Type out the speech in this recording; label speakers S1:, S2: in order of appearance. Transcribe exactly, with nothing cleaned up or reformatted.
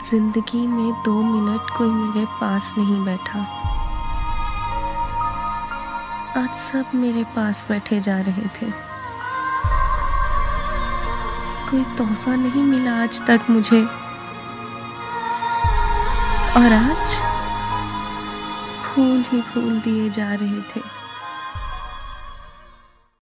S1: जिंदगी में दो मिनट कोई मेरे पास नहीं बैठा। आज सब मेरे पास बैठे जा रहे थे। कोई तोहफा नहीं मिला आज तक मुझे, और आज फूल ही फूल दिए जा रहे थे।